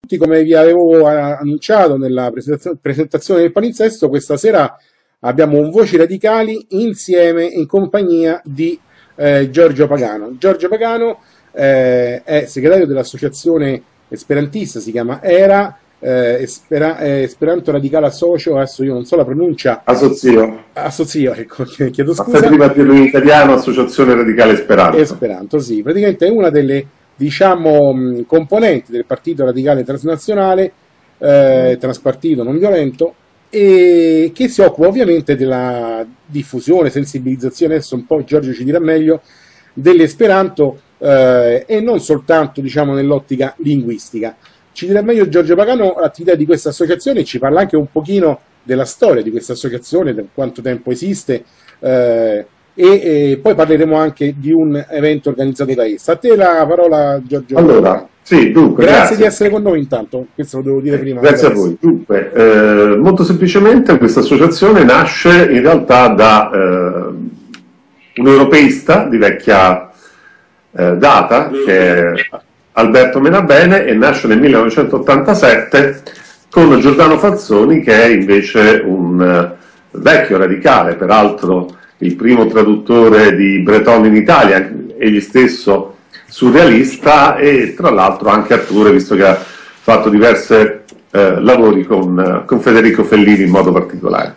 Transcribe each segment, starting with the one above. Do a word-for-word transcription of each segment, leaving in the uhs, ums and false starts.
Come vi avevo annunciato nella presentazione del palinsesto, questa sera abbiamo un Voci Radicali insieme in compagnia di eh, Giorgio Pagano. Giorgio Pagano eh, è segretario dell'associazione esperantista, si chiama ERA, eh, Espera, eh, Esperanto Radicale Associo, adesso io non so la pronuncia. Assozio. Assozio, ecco, chiedo scusa. Ma prima più in italiano, Associazione Radicale Esperanto. Esperanto, sì, praticamente è una delle, diciamo, componenti del Partito Radicale Transnazionale, eh, transpartito non violento, e che si occupa ovviamente della diffusione, sensibilizzazione, adesso un po' Giorgio ci dirà meglio, dell'Esperanto eh, e non soltanto, diciamo, nell'ottica linguistica. Ci dirà meglio Giorgio Pagano l'attività di questa associazione, ci parla anche un pochino della storia di questa associazione, da quanto tempo esiste, eh, E, e poi parleremo anche di un evento organizzato da essa. A te la parola, Giorgio. Allora, sì, dunque, grazie, grazie di essere con noi intanto, questo lo devo dire prima. Grazie a voi. Dunque, eh, molto semplicemente questa associazione nasce in realtà da eh, un europeista di vecchia eh, data, che è Alberto Menabene, e nasce nel millenovecentottantasette con Giordano Falzoni, che è invece un uh, vecchio radicale, peraltro il primo traduttore di Breton in Italia, egli stesso surrealista e tra l'altro anche attore, visto che ha fatto diversi eh, lavori con, con Federico Fellini in modo particolare.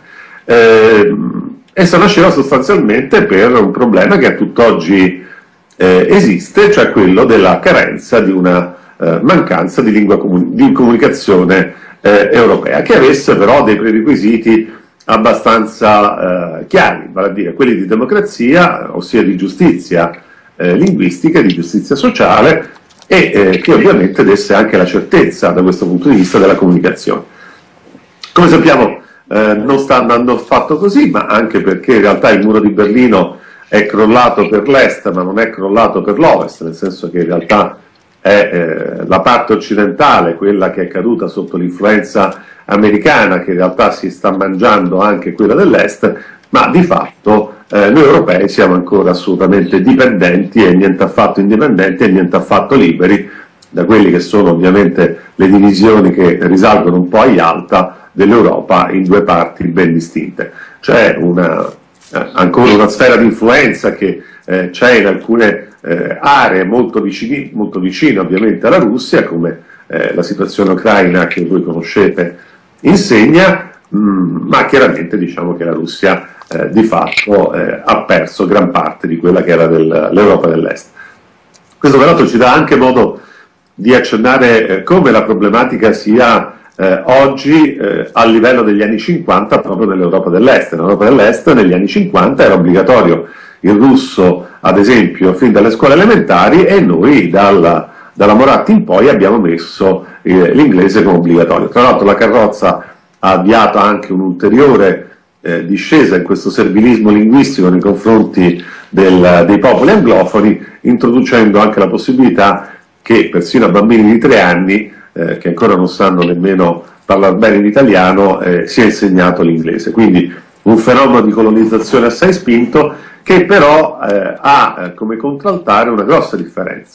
Eh, essa nasceva sostanzialmente per un problema che a tutt'oggi eh, esiste, cioè quello della carenza di una eh, mancanza di lingua comun- di comunicazione eh, europea, che avesse però dei prerequisiti abbastanza eh, chiari, vale a dire quelli di democrazia, ossia di giustizia eh, linguistica, di giustizia sociale, e eh, che ovviamente desse anche la certezza da questo punto di vista della comunicazione. Come sappiamo eh, non sta andando affatto così, ma anche perché in realtà il muro di Berlino è crollato per l'est, ma non è crollato per l'ovest, nel senso che in realtà è eh, la parte occidentale, quella che è caduta sotto l'influenza americana, che in realtà si sta mangiando anche quella dell'est, ma di fatto eh, noi europei siamo ancora assolutamente dipendenti e niente affatto indipendenti e niente affatto liberi da quelli che sono ovviamente le divisioni che risalgono un po' a Yalta dell'Europa in due parti ben distinte. C'è una, eh, ancora una sfera di influenza che eh, c'è in alcune eh, aree molto vicine, molto vicine ovviamente alla Russia, come eh, la situazione ucraina che voi conoscete insegna, mh, ma chiaramente diciamo che la Russia eh, di fatto eh, ha perso gran parte di quella che era l'Europa dell'Est. Questo peraltro ci dà anche modo di accennare eh, come la problematica sia eh, oggi eh, a livello degli anni cinquanta proprio nell'Europa dell'Est. Nell'Europa dell'Est negli anni cinquanta era obbligatorio il russo, ad esempio, fin dalle scuole elementari, e noi dalla Dalla Moratti in poi abbiamo messo eh, l'inglese come obbligatorio. Tra l'altro la carrozza ha avviato anche un'ulteriore eh, discesa in questo servilismo linguistico nei confronti del, dei popoli anglofoni, introducendo anche la possibilità che persino a bambini di tre anni, eh, che ancora non sanno nemmeno parlare bene l'italiano, eh, sia insegnato l'inglese. Quindi un fenomeno di colonizzazione assai spinto, che però eh, ha eh, come contraltare una grossa differenza,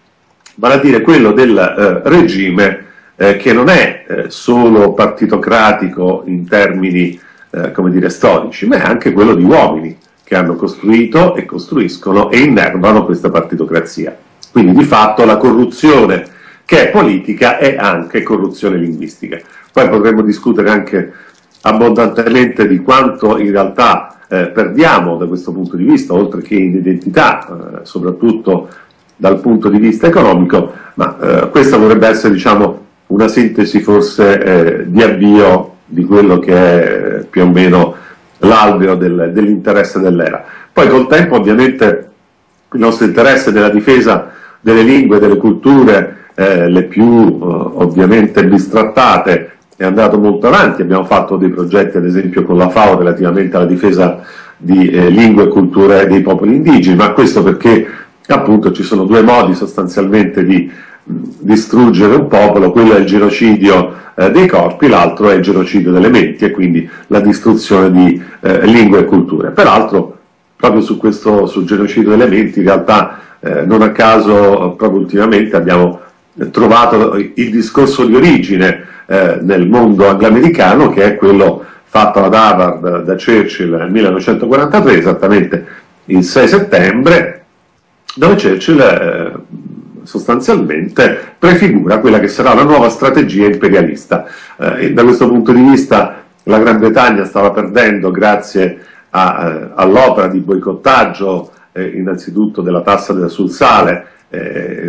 vale a dire quello del eh, regime eh, che non è eh, solo partitocratico in termini eh, come dire, storici, ma è anche quello di uomini che hanno costruito e costruiscono e innervano questa partitocrazia. Quindi di fatto la corruzione che è politica è anche corruzione linguistica. Poi potremmo discutere anche abbondantemente di quanto in realtà eh, perdiamo da questo punto di vista, oltre che in identità, eh, soprattutto dal punto di vista economico, ma eh, questa vorrebbe essere, diciamo, una sintesi forse eh, di avvio di quello che è più o meno l'alveo del, dell'interesse dell'era. Poi col tempo ovviamente il nostro interesse della difesa delle lingue, delle culture, eh, le più eh, ovviamente bistrattate, è andato molto avanti. Abbiamo fatto dei progetti ad esempio con la FAO relativamente alla difesa di eh, lingue e culture dei popoli indigeni, ma questo perché appunto ci sono due modi sostanzialmente di mh, distruggere un popolo: quello è il genocidio eh, dei corpi, l'altro è il genocidio delle menti, e quindi la distruzione di eh, lingue e culture. Peraltro proprio su questo, sul genocidio delle menti, in realtà eh, non a caso proprio ultimamente abbiamo trovato il discorso di origine eh, nel mondo angloamericano, che è quello fatto ad Harvard da Churchill nel millenovecentoquarantatré, esattamente il sei settembre, dove Churchill eh, sostanzialmente prefigura quella che sarà la nuova strategia imperialista. Eh, e da questo punto di vista la Gran Bretagna stava perdendo grazie eh, all'opera di boicottaggio eh, innanzitutto della tassa sul sale eh,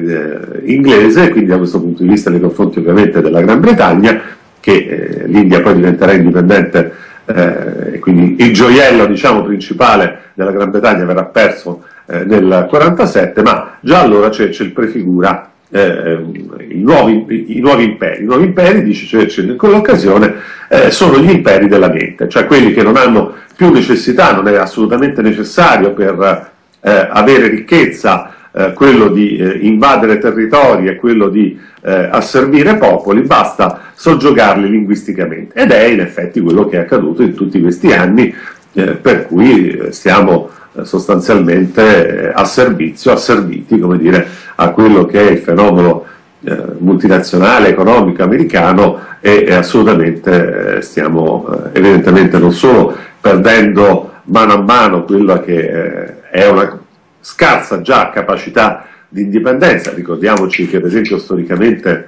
eh, inglese, quindi da questo punto di vista nei confronti ovviamente della Gran Bretagna, che eh, l'India poi diventerà indipendente eh, e quindi il gioiello, diciamo, principale della Gran Bretagna verrà perso eh, nel quarantasette, ma già allora Churchill prefigura eh, i, nuovi, i nuovi imperi. I nuovi imperi, dice Churchill in quell'occasione, eh, sono gli imperi della mente, cioè quelli che non hanno più necessità, non è assolutamente necessario per eh, avere ricchezza Eh, quello di eh, invadere territori e quello di eh, asservire popoli, basta soggiogarli linguisticamente, ed è in effetti quello che è accaduto in tutti questi anni, eh, per cui eh, siamo eh, sostanzialmente eh, a servizio, asserviti, come dire, a quello che è il fenomeno eh, multinazionale economico americano, e, e assolutamente eh, stiamo eh, evidentemente non solo perdendo mano a mano quella che eh, è una scarsa già capacità di indipendenza. Ricordiamoci che ad esempio storicamente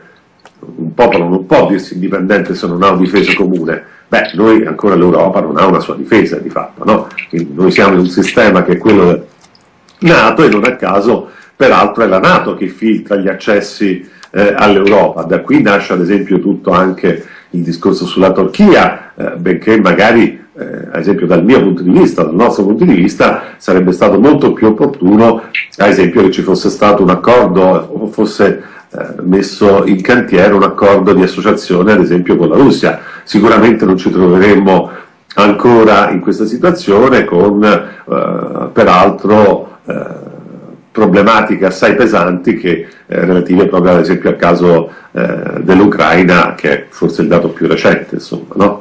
un popolo non può dirsi indipendente se non ha un difesa comune. Beh, noi ancora l'Europa non ha una sua difesa di fatto, no? Quindi noi siamo in un sistema che è quello NATO, e non a caso peraltro è la NATO che filtra gli accessi eh, all'Europa. Da qui nasce ad esempio tutto anche il discorso sulla Turchia, eh, benché magari Eh, ad esempio dal mio punto di vista, dal nostro punto di vista, sarebbe stato molto più opportuno, ad esempio, che ci fosse stato un accordo o fosse eh, messo in cantiere un accordo di associazione, ad esempio, con la Russia. Sicuramente non ci troveremmo ancora in questa situazione, con eh, peraltro eh, problematiche assai pesanti che eh, relative proprio ad esempio al caso eh, dell'Ucraina, che è forse il dato più recente, insomma, no?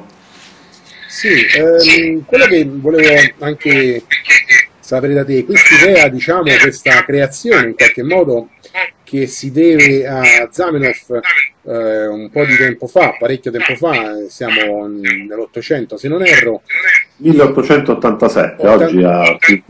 Sì, ehm, quello che volevo anche sapere da te, questa idea, diciamo, questa creazione in qualche modo che si deve a Zamenhof eh, un po' di tempo fa, parecchio tempo fa, siamo nell'Ottocento se non erro. milleottocentottantasette, ottanta oggi ha più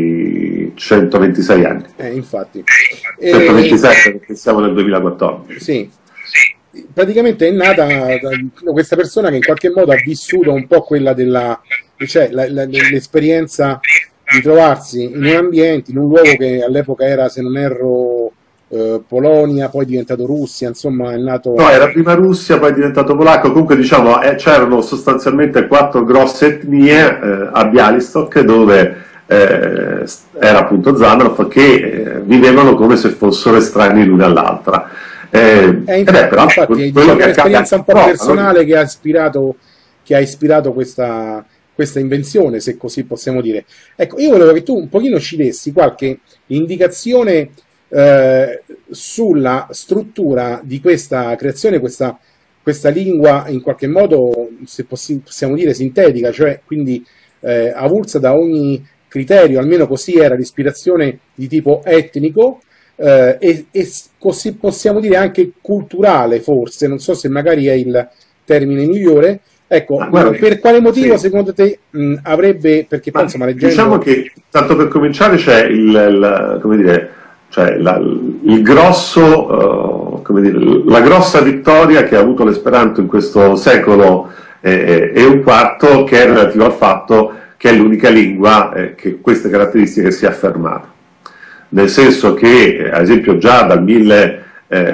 di centoventisei anni. Eh, infatti. centoventisette e... perché siamo nel duemilaquattordici. Sì. Praticamente è nata da questa persona che in qualche modo ha vissuto un po' quella della, cioè l'esperienza di trovarsi in un ambiente, in un luogo che all'epoca era, se non erro, eh, Polonia, poi è diventato Russia, insomma è nato... No, era prima Russia, poi è diventato polacco. Comunque diciamo eh, c'erano sostanzialmente quattro grosse etnie eh, a Bialystok, dove eh, era appunto Zamenhof, che eh, vivevano come se fossero estranei l'una all'altra. Eh, eh, infatti, però, infatti diciamo, un'esperienza un po' personale, no? che ha ispirato, che ha ispirato questa, questa invenzione, se così possiamo dire. Ecco, io volevo che tu un pochino ci dessi qualche indicazione eh, sulla struttura di questa creazione, questa, questa lingua in qualche modo, se possi possiamo dire, sintetica, cioè quindi eh, avulsa da ogni criterio, almeno così era l'ispirazione di tipo etnico, Uh, e, e così possiamo dire anche culturale, forse, non so se magari è il termine migliore. Ecco, ah, guarda, per quale motivo sì. secondo te mh, avrebbe, perché poi insomma leggendo... Diciamo che, tanto per cominciare, c'è il, il, come dire, cioè la, il grosso, uh, come dire, la grossa vittoria che ha avuto l'Esperanto in questo secolo eh, e un quarto, che è relativo al fatto che è l'unica lingua eh, che queste caratteristiche si è affermata. Nel senso che, ad esempio, già dal mille,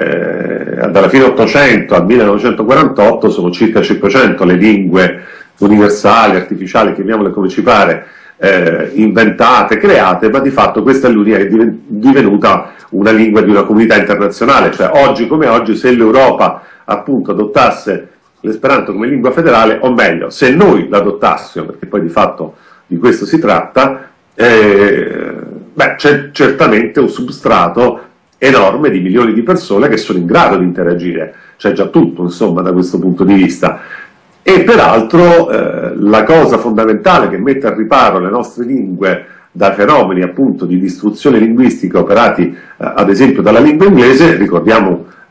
eh, dalla fine Ottocento al millenovecentoquarantotto sono circa cinquecento le lingue universali, artificiali, chiamiamole come ci pare, eh, inventate, create, ma di fatto questa è l'unica che è divenuta una lingua di una comunità internazionale. Cioè oggi come oggi, se l'Europa appunto adottasse l'Esperanto come lingua federale, o meglio, se noi l'adottassimo, perché poi di fatto di questo si tratta, eh, beh, c'è certamente un substrato enorme di milioni di persone che sono in grado di interagire, c'è già tutto, insomma, da questo punto di vista. E peraltro eh, la cosa fondamentale che mette al riparo le nostre lingue da fenomeni appunto di distruzione linguistica operati eh, ad esempio dalla lingua inglese, ricordiamo eh,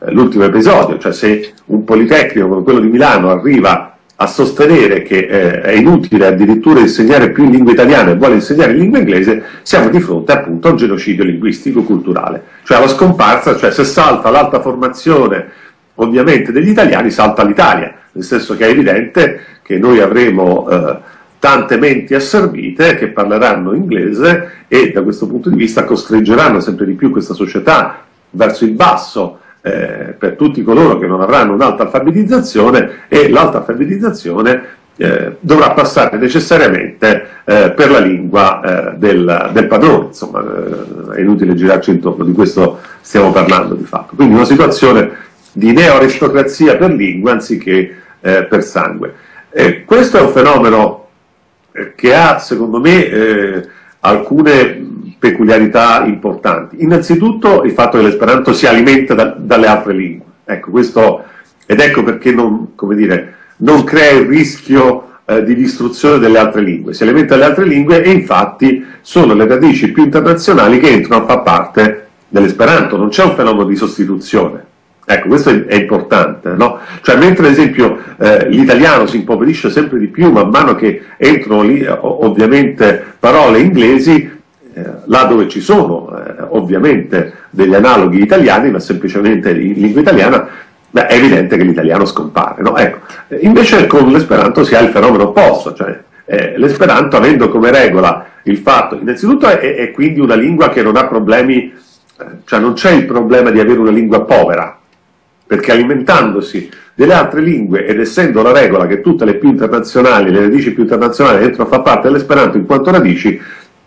l'ultimo episodio, cioè se un Politecnico come quello di Milano arriva a sostenere che eh, è inutile addirittura insegnare più in lingua italiana e vuole insegnare in lingua inglese, siamo di fronte appunto a un genocidio linguistico-culturale, cioè alla scomparsa, cioè se salta l'alta formazione ovviamente degli italiani, salta l'Italia, nel senso che è evidente che noi avremo eh, tante menti asservite che parleranno inglese e da questo punto di vista costringeranno sempre di più questa società verso il basso, Eh, per tutti coloro che non avranno un'alta alfabetizzazione, e l'alta alfabetizzazione eh, dovrà passare necessariamente eh, per la lingua eh, del, del padrone, insomma eh, è inutile girarci intorno, di questo stiamo parlando di fatto. Quindi una situazione di neo-aristocrazia per lingua anziché eh, per sangue. Eh, questo è un fenomeno eh, che ha secondo me eh, alcune peculiarità importanti. Innanzitutto il fatto che l'esperanto si alimenta da, dalle altre lingue. Ecco, questo, ed ecco perché non, come dire, non crea il rischio eh, di distruzione delle altre lingue. Si alimenta dalle altre lingue e infatti sono le radici più internazionali che entrano a far parte dell'esperanto. Non c'è un fenomeno di sostituzione. Ecco, questo è, è importante, no? Cioè, mentre ad esempio eh, l'italiano si impoverisce sempre di più man mano che entrano lì ovviamente parole inglesi, là dove ci sono eh, ovviamente degli analoghi italiani, ma semplicemente in lingua italiana, beh, è evidente che l'italiano scompare, no? Ecco, invece con l'esperanto si ha il fenomeno opposto, cioè eh, l'esperanto, avendo come regola il fatto, innanzitutto è, è quindi una lingua che non ha problemi, eh, cioè non c'è il problema di avere una lingua povera, perché alimentandosi delle altre lingue ed essendo la regola che tutte le più internazionali, le radici più internazionali entrano a far parte dell'esperanto in quanto radici,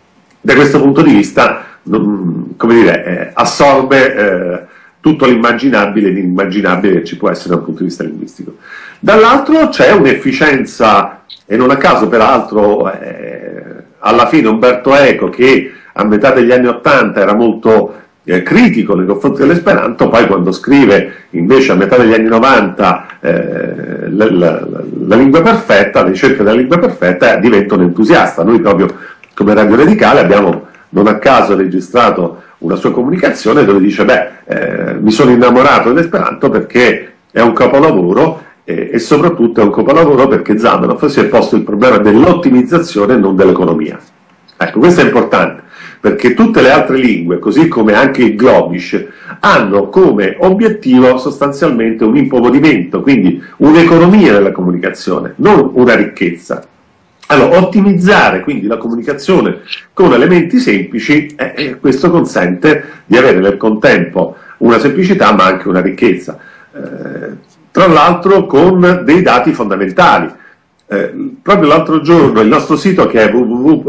da questo punto di vista, non, come dire, eh, assorbe eh, tutto l'immaginabile e l'inimmaginabile che ci può essere dal punto di vista linguistico. Dall'altro c'è un'efficienza, e non a caso peraltro eh, alla fine Umberto Eco, che a metà degli anni Ottanta era molto eh, critico nei confronti dell'esperanto, poi quando scrive invece a metà degli anni Novanta eh, la, la, la lingua perfetta, la ricerca della lingua perfetta, diventa un entusiasta. Noi proprio come Radio Radicale abbiamo non a caso registrato una sua comunicazione dove dice beh, eh, mi sono innamorato dell'esperanto perché è un capolavoro eh, e soprattutto è un capolavoro perché Zamenhof si è posto il problema dell'ottimizzazione e non dell'economia. Ecco, questo è importante, perché tutte le altre lingue, così come anche il Globish, hanno come obiettivo sostanzialmente un impoverimento, quindi un'economia della comunicazione, non una ricchezza. Allora, ottimizzare quindi la comunicazione con elementi semplici, eh, eh, questo consente di avere nel contempo una semplicità ma anche una ricchezza. Eh, tra l'altro con dei dati fondamentali. Eh, proprio l'altro giorno il nostro sito, che è w w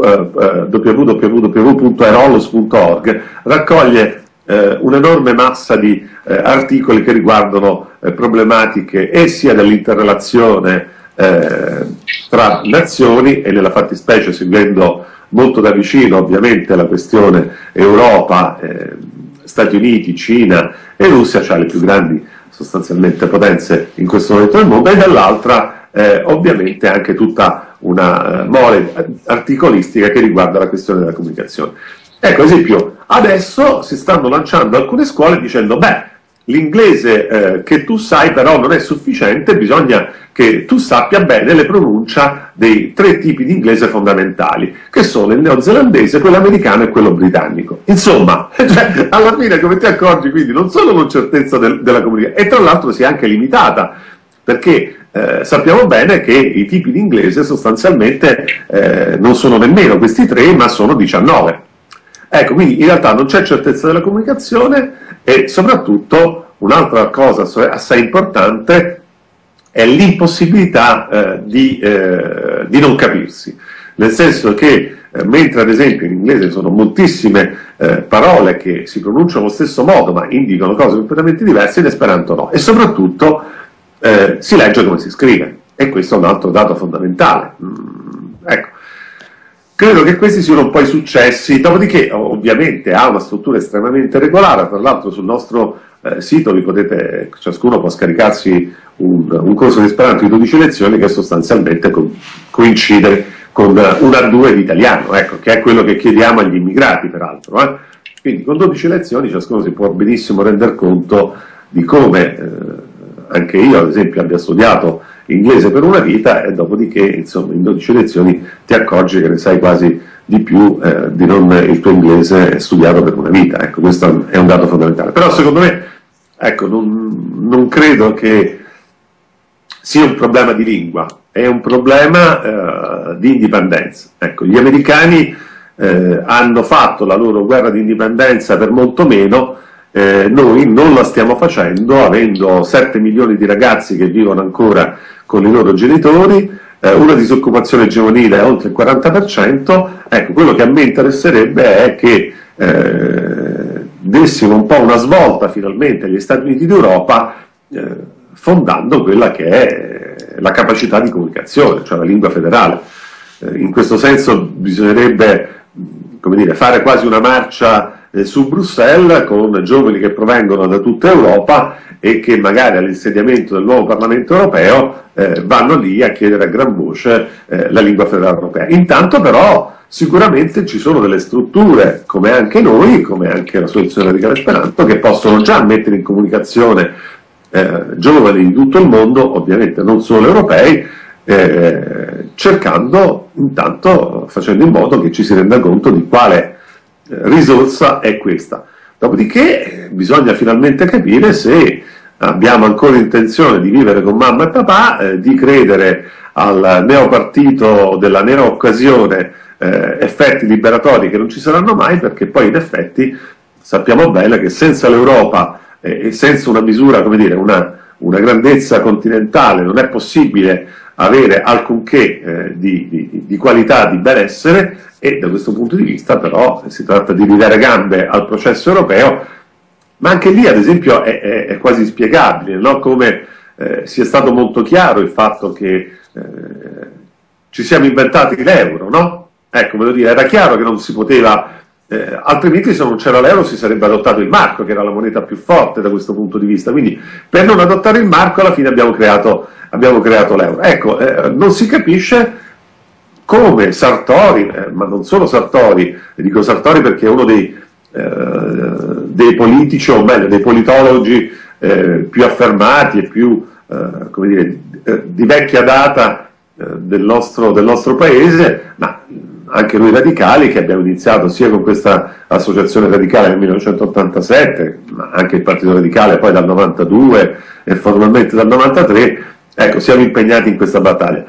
w punto aerolos punto org, raccoglie eh, un'enorme massa di eh, articoli che riguardano eh, problematiche e sia dell'interrelazione Eh, tra nazioni e nella fattispecie seguendo molto da vicino ovviamente la questione Europa, eh, Stati Uniti, Cina e Russia, cioè le più grandi sostanzialmente potenze in questo momento del mondo, e dall'altra eh, ovviamente anche tutta una eh, mole articolistica che riguarda la questione della comunicazione. Ecco, ad esempio, adesso si stanno lanciando alcune scuole dicendo beh, l'inglese eh, che tu sai però non è sufficiente, bisogna che tu sappia bene le pronuncia dei tre tipi di inglese fondamentali, che sono il neozelandese, quello americano e quello britannico. Insomma, cioè, alla fine, come ti accorgi, quindi non solo con certezza del, della comunicazione, e tra l'altro si è anche limitata, perché eh, sappiamo bene che i tipi di inglese sostanzialmente eh, non sono nemmeno questi tre, ma sono diciannove. Ecco, quindi in realtà non c'è certezza della comunicazione e soprattutto un'altra cosa assai importante è l'impossibilità eh, di, eh, di non capirsi, nel senso che eh, mentre ad esempio in inglese sono moltissime eh, parole che si pronunciano allo stesso modo ma indicano cose completamente diverse, in esperanto no, e soprattutto eh, si legge come si scrive, e questo è un altro dato fondamentale. Mm, ecco. Credo che questi siano un po' i successi, dopodiché ovviamente ha una struttura estremamente regolare, tra l'altro sul nostro eh, sito vi potete, ciascuno può scaricarsi un, un corso di esperanto di dodici lezioni che sostanzialmente co coincide con un A due di italiano, ecco, che è quello che chiediamo agli immigrati peraltro. Eh. Quindi con dodici lezioni ciascuno si può benissimo rendere conto di come eh, anche io ad esempio abbia studiato inglese per una vita, e dopodiché insomma in dodici lezioni ti accorgi che ne sai quasi di più eh, di non il tuo inglese studiato per una vita. Ecco, questo è un dato fondamentale. Però secondo me, ecco, non, non credo che sia un problema di lingua, è un problema eh, di indipendenza. Ecco, gli americani eh, hanno fatto la loro guerra di indipendenza per molto meno. Eh, noi non la stiamo facendo, avendo sette milioni di ragazzi che vivono ancora con i loro genitori, eh, una disoccupazione giovanile è oltre il quaranta per cento. Ecco, quello che a me interesserebbe è che eh, dessimo un po' una svolta finalmente agli Stati Uniti d'Europa, eh, fondando quella che è la capacità di comunicazione, cioè la lingua federale. Eh, in questo senso bisognerebbe, come dire, fare quasi una marcia su Bruxelles con giovani che provengono da tutta Europa e che magari all'insediamento del nuovo Parlamento europeo eh, vanno lì a chiedere a gran voce eh, la lingua federale europea. Intanto però sicuramente ci sono delle strutture, come anche noi, come anche l'Associazione Radicale Esperanto, che possono già mettere in comunicazione eh, giovani di tutto il mondo, ovviamente non solo europei, eh, cercando intanto, facendo in modo che ci si renda conto di quale risorsa è questa. Dopodiché bisogna finalmente capire se abbiamo ancora intenzione di vivere con mamma e papà, eh, di credere al neopartito della neooccasione, eh, effetti liberatori che non ci saranno mai, perché poi in effetti sappiamo bene che senza l'Europa eh, e senza una misura, come dire, una, una grandezza continentale non è possibile avere alcunché eh, di, di, di qualità, di benessere, e da questo punto di vista però si tratta di ridare gambe al processo europeo, ma anche lì ad esempio è, è, è quasi spiegabile, no? Come eh, sia stato molto chiaro il fatto che eh, ci siamo inventati l'euro, no? Ecco, voglio dire, era chiaro che non si poteva, eh, altrimenti se non c'era l'euro si sarebbe adottato il marco, che era la moneta più forte da questo punto di vista, quindi per non adottare il marco alla fine abbiamo creato, abbiamo creato l'euro. Ecco, eh, non si capisce come Sartori, eh, ma non solo Sartori, dico Sartori perché è uno dei, eh, dei politici, o meglio, dei politologi eh, più affermati e più, eh, come dire, eh, di vecchia data eh, del, nostro, del nostro paese, ma anche noi radicali, che abbiamo iniziato sia con questa associazione radicale nel millenovecentottantasette, ma anche il Partito Radicale poi dal novantadue e formalmente dal novantatré, ecco, siamo impegnati in questa battaglia.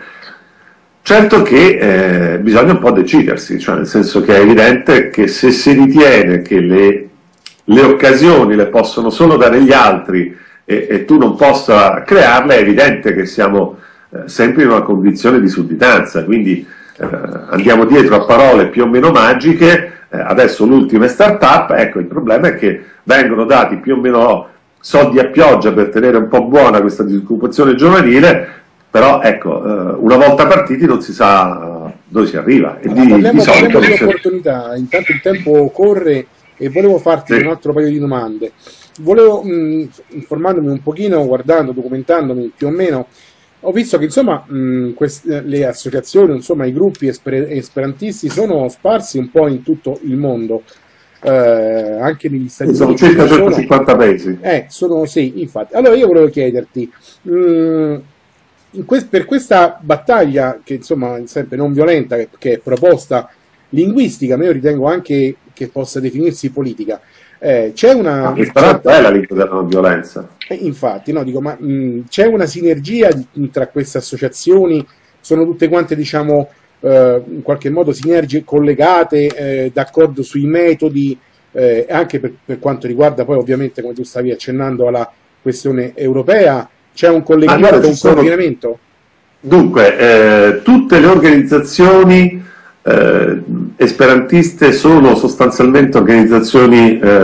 Certo che eh, bisogna un po' decidersi, cioè nel senso che è evidente che se si ritiene che le, le occasioni le possono solo dare gli altri e, e tu non possa crearle, è evidente che siamo eh, sempre in una condizione di sudditanza, quindi eh, andiamo dietro a parole più o meno magiche. Eh, adesso l'ultima è startup, ecco, il problema è che vengono dati più o meno soldi a pioggia per tenere un po' buona questa disoccupazione giovanile, però ecco, una volta partiti non si sa dove si arriva. E allora, di, parliamo, di solito parliamo di opportunità, intanto il tempo corre e volevo farti sì. un altro paio di domande. Volevo, mh, informandomi un pochino, guardando, documentandomi più o meno, ho visto che insomma mh, queste, le associazioni, insomma i gruppi esper esperantisti sono sparsi un po' in tutto il mondo, eh, anche negli Stati Uniti. Sono circa centocinquanta paesi. Eh, sono, sì, infatti. Allora io volevo chiederti, mh, in quest per questa battaglia, che insomma è sempre non violenta, che, che è proposta linguistica, ma io ritengo anche che possa definirsi politica, eh, c'è una... Ma certa... è la lingua della non violenza. Eh, infatti, no, dico, ma c'è una sinergia di, tra queste associazioni? Sono tutte quante, diciamo, eh, in qualche modo sinergie collegate, eh, d'accordo sui metodi, eh, anche per, per quanto riguarda poi ovviamente, come tu stavi accennando, alla questione europea? C'è un collegamento, allora, un sono... coordinamento? Dunque, eh, tutte le organizzazioni eh, esperantiste sono sostanzialmente organizzazioni eh,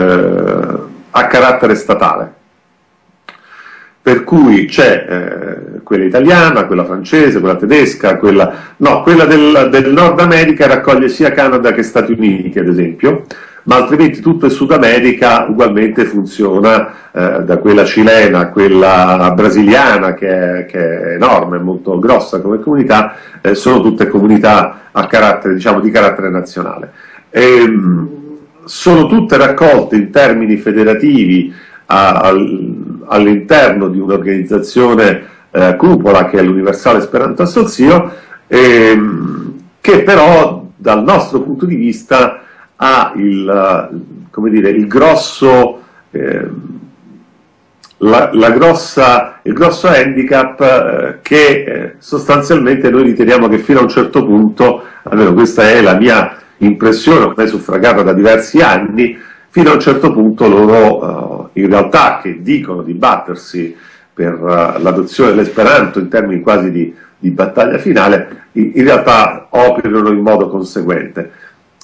a carattere statale, per cui c'è eh, quella italiana, quella francese, quella tedesca, quella, no, quella del, del Nord America raccoglie sia Canada che Stati Uniti, ad esempio, ma altrimenti tutto il Sud America ugualmente funziona, eh, da quella cilena a quella brasiliana, che è, che è enorme, molto grossa come comunità, eh, sono tutte comunità a carattere, diciamo, di carattere nazionale. E, mh, sono tutte raccolte in termini federativi a, a, all'interno di un'organizzazione eh, cupola che è l'Universale Esperanto Asocio, ehm, che però dal nostro punto di vista ha il, come dire, il grosso, eh, la, la grossa, il grosso handicap eh, che eh, sostanzialmente noi riteniamo che fino a un certo punto, almeno questa è la mia impressione, ormai suffragata da diversi anni, fino a un certo punto loro eh, in realtà che dicono di battersi per uh, l'adozione dell'Esperanto in termini quasi di, di battaglia finale, in, in realtà operano in modo conseguente.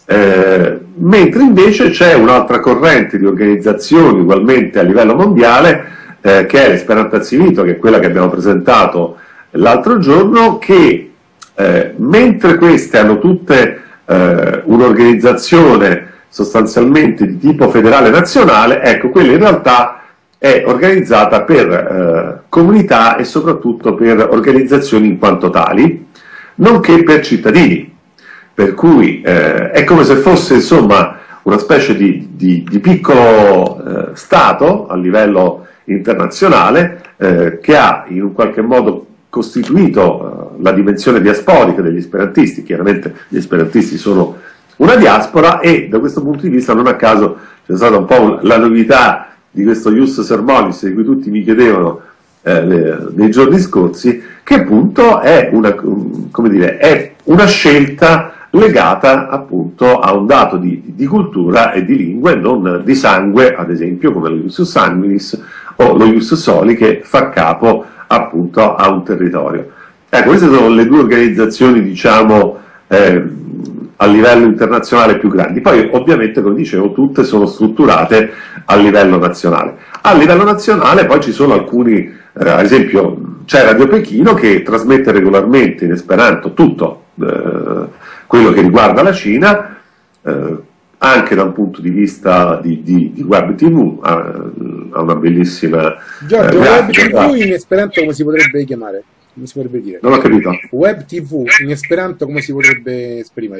Eh, mentre invece c'è un'altra corrente di organizzazioni ugualmente a livello mondiale, eh, che è l'Esperanto Accivito, che è quella che abbiamo presentato l'altro giorno, che eh, mentre queste hanno tutte eh, un'organizzazione sostanzialmente di tipo federale nazionale, ecco, quella in realtà è organizzata per eh, comunità e soprattutto per organizzazioni in quanto tali, nonché per cittadini. Per cui eh, è come se fosse insomma una specie di, di, di piccolo eh, Stato a livello internazionale eh, che ha in un qualche modo costituito eh, la dimensione diasporica degli esperantisti. Chiaramente gli esperantisti sono una diaspora e da questo punto di vista non a caso c'è stata un po' la novità di questo Ius Sermonis di cui tutti mi chiedevano eh, le, nei giorni scorsi, che appunto è una, come dire, è una scelta legata appunto a un dato di, di cultura e di lingue, non di sangue, ad esempio come lo Ius Sanguinis o lo Ius Soli, che fa capo appunto a un territorio. Ecco, queste sono le due organizzazioni, diciamo, eh, a livello internazionale più grandi. Poi ovviamente, come dicevo, tutte sono strutturate a livello nazionale. A livello nazionale poi ci sono alcuni, eh, ad esempio c'è Radio Pechino che trasmette regolarmente in Esperanto tutto eh, quello che riguarda la Cina, eh, anche da un punto di vista di, di, di web tivù, ha, ha una bellissima Giorgio, eh, web tivù in Esperanto come si potrebbe chiamare? Come si potrebbe dire? Non ho capito. Web tivù in Esperanto come si potrebbe esprimere?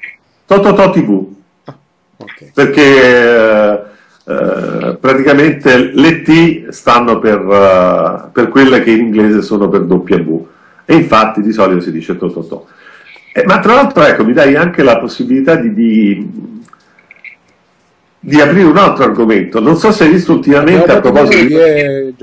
Tototò tivù. Ah, okay. Perché eh, eh, praticamente le T stanno per, uh, per quelle che in inglese sono per W, e infatti di solito si dice tototò. Eh, ma tra l'altro, ecco, mi dai anche la possibilità di, di, di aprire un altro argomento. Non so se hai visto ultimamente no, a proposito di... Eh,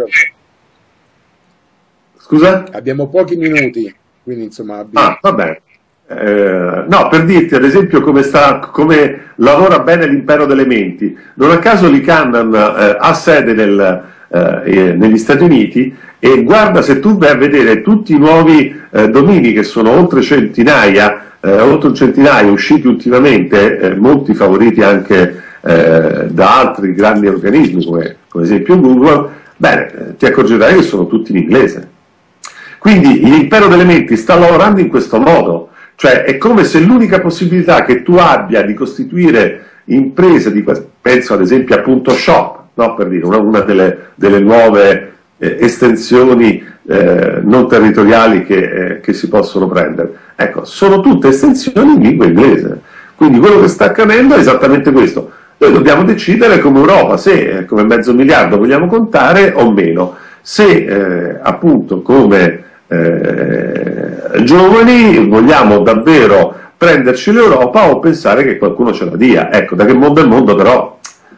Scusa? Abbiamo pochi minuti, quindi insomma... Abbiamo... Ah, va bene. Eh, no, per dirti ad esempio come, sta, come lavora bene l'impero delle menti. Non a caso l'I C A N N eh, ha sede nel, eh, negli Stati Uniti, e guarda, se tu vai a vedere tutti i nuovi eh, domini, che sono oltre centinaia, eh, oltre un centinaio usciti ultimamente, eh, molti favoriti anche eh, da altri grandi organismi come, come ad esempio Google, bene, eh, ti accorgerai che sono tutti in inglese. Quindi l'impero delle menti sta lavorando in questo modo. Cioè è come se l'unica possibilità che tu abbia di costituire imprese, di, penso ad esempio a Punto Shop, no? Per dire, una, una delle, delle nuove eh, estensioni eh, non territoriali che, eh, che si possono prendere. Ecco, sono tutte estensioni in lingua inglese. Quindi quello che sta accadendo è esattamente questo. Noi dobbiamo decidere come Europa se eh, come mezzo miliardo vogliamo contare o meno, se eh, appunto come Eh, giovani vogliamo davvero prenderci l'Europa o pensare che qualcuno ce la dia. Ecco, da che mondo è il mondo però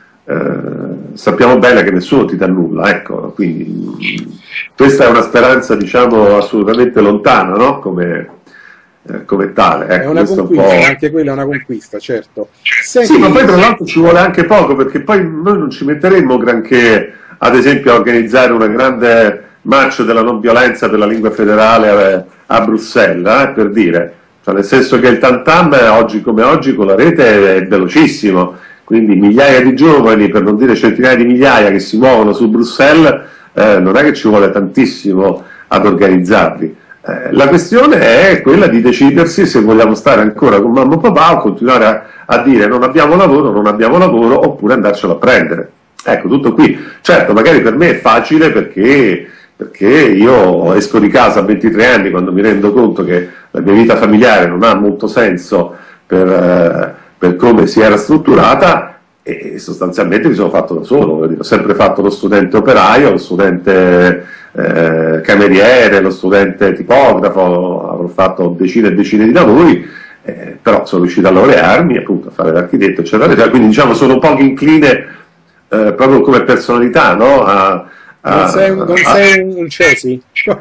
eh, sappiamo bene che nessuno ti dà nulla, ecco, quindi mh, questa è una speranza, diciamo, assolutamente lontana, no? Come, eh, come tale. Ecco, è una conquista, un po'... anche quella è una conquista, certo. Senti... Sì, ma poi tra l'altro ci vuole anche poco, perché poi noi non ci metteremmo granché, ad esempio, a organizzare una grande marcia della non violenza per la lingua federale a Bruxelles, eh, per dire, cioè, nel senso che il tantam oggi come oggi con la rete è velocissimo, quindi migliaia di giovani, per non dire centinaia di migliaia, che si muovono su Bruxelles, eh, non è che ci vuole tantissimo ad organizzarli. Eh, la questione è quella di decidersi se vogliamo stare ancora con mamma e papà o continuare a, a dire non abbiamo lavoro, non abbiamo lavoro, oppure andarcelo a prendere. Ecco, tutto qui. Certo, magari per me è facile perché perché io esco di casa a ventitré anni quando mi rendo conto che la mia vita familiare non ha molto senso per, eh, per come si era strutturata, e sostanzialmente mi sono fatto da solo, ho sempre fatto lo studente operaio, lo studente eh, cameriere, lo studente tipografo, avrò fatto decine e decine di lavori, eh, però sono riuscito a laurearmi, appunto a fare l'architetto, eccetera, quindi diciamo sono un po' incline eh, proprio come personalità, no? A, a, non sei, non a, sei un Cesi?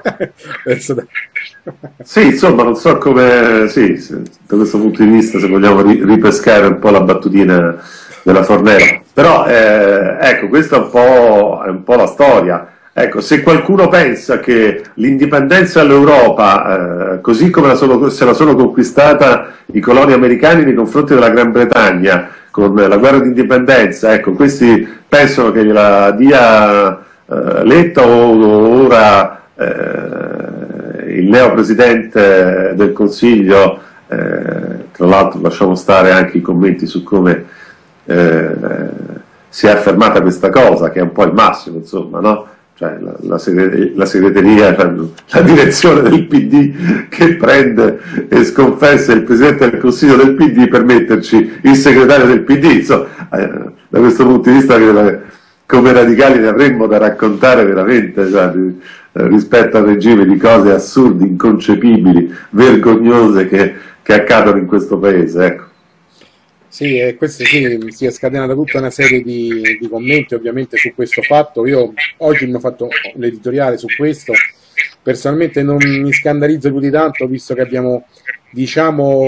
Sì, insomma, non so come, sì, da questo punto di vista, se vogliamo ripescare un po' la battutina della Fornero, però eh, ecco, questa è un po', è un po' la storia. Ecco, se qualcuno pensa che l'indipendenza all'Europa, eh, così come la sono, se la sono conquistata i coloni americani nei confronti della Gran Bretagna con la guerra d'indipendenza, ecco, questi pensano che gliela dia eh, Letta o ora eh, il neo presidente del Consiglio, eh, tra l'altro lasciamo stare anche i commenti su come eh, si è affermata questa cosa, che è un po' il massimo, insomma, no? Cioè, la, la, segre la segreteria, cioè, la direzione del P D che prende e sconfessa il Presidente del Consiglio del P D per metterci il segretario del P D, insomma, eh, da questo punto di vista come radicali ne avremmo da raccontare veramente, cioè, rispetto al regime, di cose assurde, inconcepibili, vergognose che, che accadono in questo paese, ecco. Sì, e questo sì, si è scatenata tutta una serie di, di commenti ovviamente su questo fatto. Io oggi mi ho fatto l'editoriale su questo, personalmente non mi scandalizzo più di tanto, visto che abbiamo, diciamo,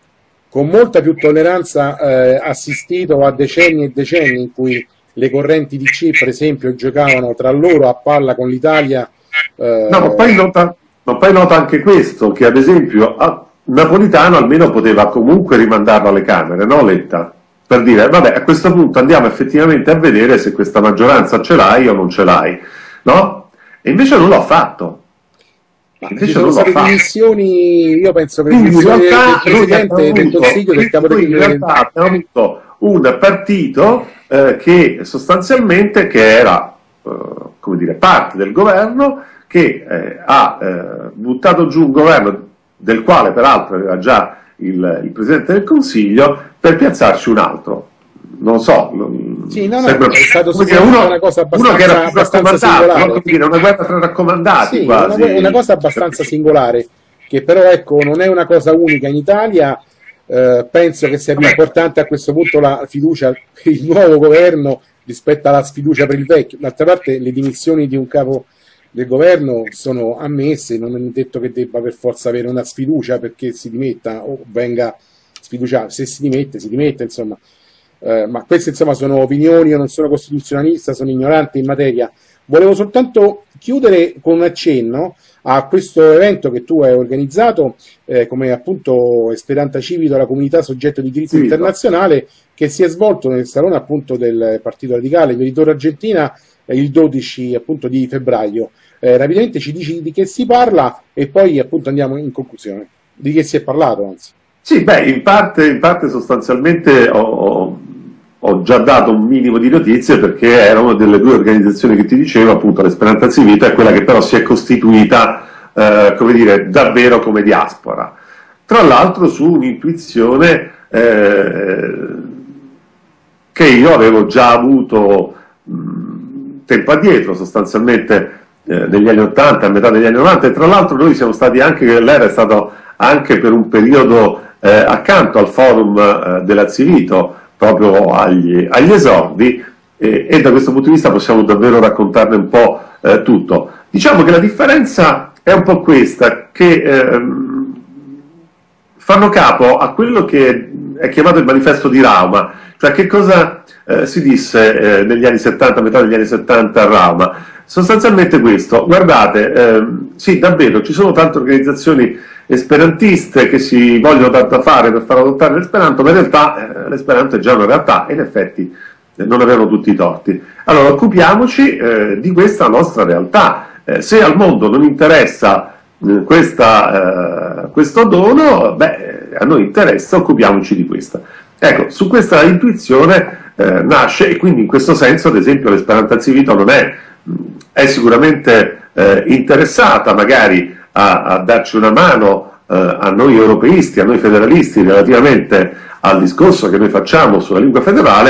con molta più tolleranza eh, assistito a decenni e decenni in cui le correnti D C, per esempio, giocavano tra loro a palla con l'Italia. Eh... No, ma poi, nota, ma poi nota anche questo, che ad esempio a Napolitano almeno poteva comunque rimandarlo alle Camere, no Letta? Per dire, vabbè, a questo punto andiamo effettivamente a vedere se questa maggioranza ce l'hai o non ce l'hai, no? E invece non l'ho fatto. Invece ci sono state dimissioni, io penso che le dimissioni del Presidente del Consiglio, del Capo del in realtà abbiamo avuto un partito eh, che sostanzialmente, che era, eh, come dire, parte del governo, che eh, ha eh, buttato giù un governo del quale peraltro aveva già il, il Presidente del Consiglio, per piazzarci un altro. Non so, sì, no, no, sembra, è stato uno, una cosa abbastanza, uno che era abbastanza singolare. Dire, una guerra tra raccomandati, sì, quasi. Una, una cosa abbastanza singolare, che però ecco non è una cosa unica in Italia. Eh, penso che sia più importante a questo punto la fiducia per il nuovo governo rispetto alla sfiducia per il vecchio. D'altra parte le dimissioni di un capo del governo sono ammesse, non è detto che debba per forza avere una sfiducia perché si dimetta o venga sfiduciato. Se si dimette, si dimette, insomma. Eh, ma queste insomma sono opinioni, io non sono costituzionalista, sono ignorante in materia. Volevo soltanto chiudere con un accenno a questo evento che tu hai organizzato eh, come appunto Esperanta Civido alla comunità soggetto di diritto sì, internazionale, che si è svolto nel salone appunto del Partito Radicale in Via Argentina eh, il dodici appunto di febbraio. Eh, rapidamente ci dici di che si parla e poi appunto andiamo in conclusione. Di che si è parlato, anzi. Sì, beh, in parte, in parte sostanzialmente ho, ho, ho già dato un minimo di notizie, perché era una delle due organizzazioni che ti dicevo, appunto l'Esperanza Civita, è quella che però si è costituita, eh, come dire, davvero come diaspora. Tra l'altro su un'intuizione eh, che io avevo già avuto mh, tempo addietro, sostanzialmente eh, negli anni ottanta, a metà degli anni novanta, e tra l'altro noi siamo stati anche, lei era stato anche per un periodo eh, accanto al forum eh, della Civito, proprio agli, agli esordi, eh, e da questo punto di vista possiamo davvero raccontarne un po' eh, tutto. Diciamo che la differenza è un po' questa, che ehm, fanno capo a quello che è chiamato il manifesto di Rauma, cioè che cosa eh, si disse eh, negli anni settanta, metà degli anni settanta a Rauma. Sostanzialmente questo, guardate, ehm, sì, davvero, ci sono tante organizzazioni esperantiste che si vogliono tanto fare per far adottare l'esperanto, ma in realtà eh, l'esperanto è già una realtà, e in effetti eh, non avevano tutti i torti. Allora occupiamoci eh, di questa nostra realtà. Eh, se al mondo non interessa eh, questa, eh, questo dono, beh, a noi interessa, occupiamoci di questa. Ecco, su questa intuizione eh, nasce, e quindi in questo senso, ad esempio, l'Esperanza Civita non è, è sicuramente eh, interessata magari A, a darci una mano eh, a noi europeisti, a noi federalisti, relativamente al discorso che noi facciamo sulla lingua federale,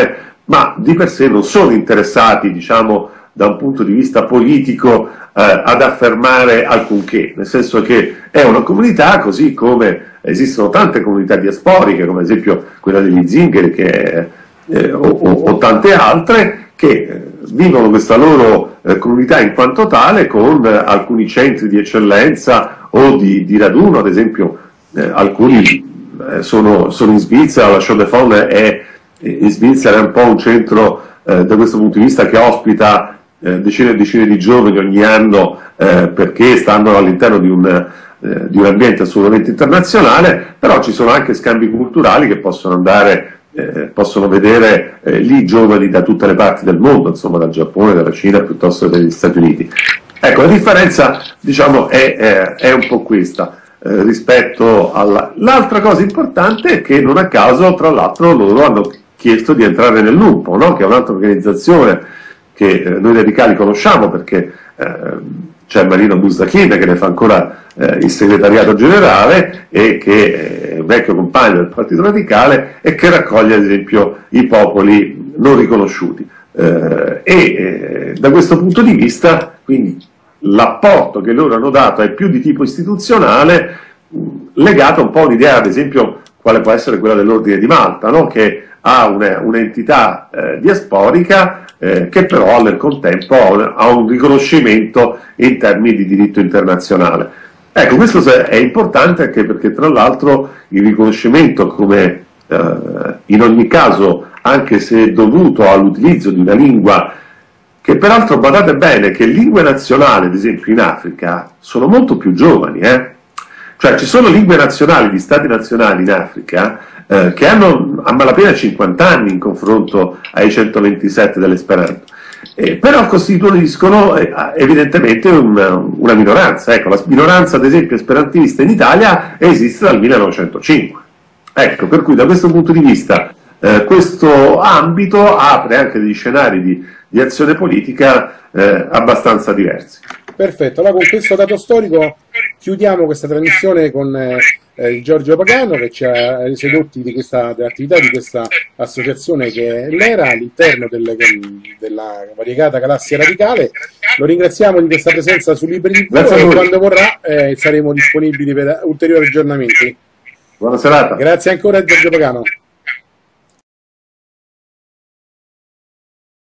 ma di per sé non sono interessati, diciamo, da un punto di vista politico eh, ad affermare alcunché, nel senso che è una comunità, così come esistono tante comunità diasporiche, come ad esempio quella degli zingari che, eh, o, o tante altre, che eh, vivono questa loro eh, comunità in quanto tale, con eh, alcuni centri di eccellenza o di, di raduno, ad esempio eh, alcuni eh, sono, sono in Svizzera, la Chaux de Fonds è in Svizzera, è un po' un centro eh, da questo punto di vista che ospita Eh, decine e decine di giovani ogni anno eh, perché stanno all'interno di un, eh, di un ambiente assolutamente internazionale, però ci sono anche scambi culturali che possono andare, eh, possono vedere eh, lì giovani da tutte le parti del mondo, insomma dal Giappone, dalla Cina piuttosto che dagli Stati Uniti. Ecco, la differenza, diciamo, è, è, è un po' questa eh, rispetto alla... L'altra cosa importante è che non a caso, tra l'altro, loro hanno chiesto di entrare nell'U N P O, no? Che è un'altra organizzazione che eh, noi radicali conosciamo, perché eh, c'è Marino Busdachin che ne fa ancora eh, il segretariato generale e che è un vecchio compagno del Partito Radicale e che raccoglie ad esempio i popoli non riconosciuti. Eh, e eh, da questo punto di vista, quindi, l'apporto che loro hanno dato è più di tipo istituzionale, mh, legato un po' a un'idea, ad esempio, quale può essere quella dell'Ordine di Malta, no? Che ha un'entità eh, diasporica eh, che però nel contempo ha un, ha un riconoscimento in termini di diritto internazionale. Ecco, questo è importante anche perché tra l'altro il riconoscimento, come eh, in ogni caso, anche se dovuto all'utilizzo di una lingua, che peraltro, badate bene, che lingue nazionali, ad esempio in Africa, sono molto più giovani, eh? Cioè ci sono lingue nazionali di stati nazionali in Africa eh, che hanno a malapena cinquanta anni in confronto ai centoventisette dell'Esperanto, eh, però costituiscono eh, evidentemente una, una minoranza. Ecco, la minoranza ad esempio esperantista in Italia esiste dal millenovecentocinque. Ecco, per cui da questo punto di vista eh, questo ambito apre anche degli scenari di, di azione politica eh, abbastanza diversi. Perfetto, allora con questo dato storico chiudiamo questa trasmissione con eh, Giorgio Pagano, che ci ha reso edotti di questa, dell'attività di questa associazione che è l'ERA all'interno del, della variegata galassia radicale. Lo ringraziamo di questa presenza su Liberi T V e quando vorrà eh, saremo disponibili per ulteriori aggiornamenti. Buona serata. Grazie ancora a Giorgio Pagano.